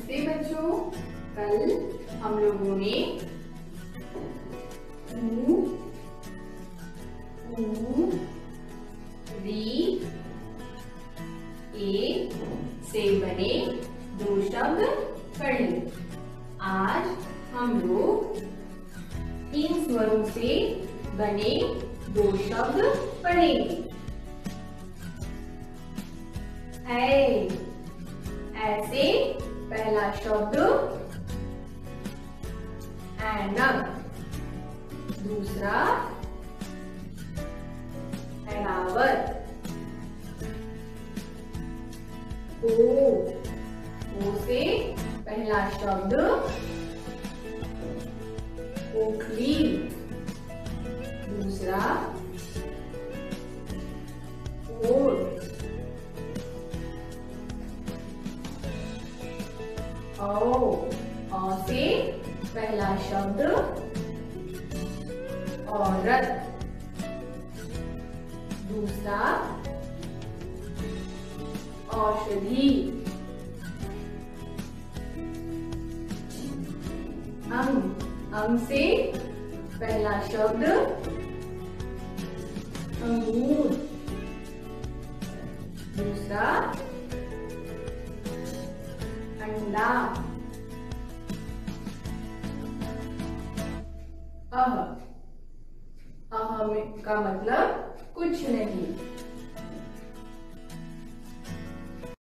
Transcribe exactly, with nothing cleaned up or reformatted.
नमस्ते बच्चों, कल हम लोगों ने ऊ, ऊ, री, ए से बने दो शब्द पढ़े। आज हम लोग इन स्वरों से बने दो शब्द पढ़ेंगे। ऐ, ऐसे पहला शब्द ऐनक, दूसरा ऐरावत। ओ, ओ से पहला शब्द ओखली, दूसरा ओट। औ, औ से पहला शब्द औरत, दूसरा औषधि। अंग, अंग से पहला शब्द अंगूर, दूसरा अंडा। अह, अह में का मतलब कुछ नहीं।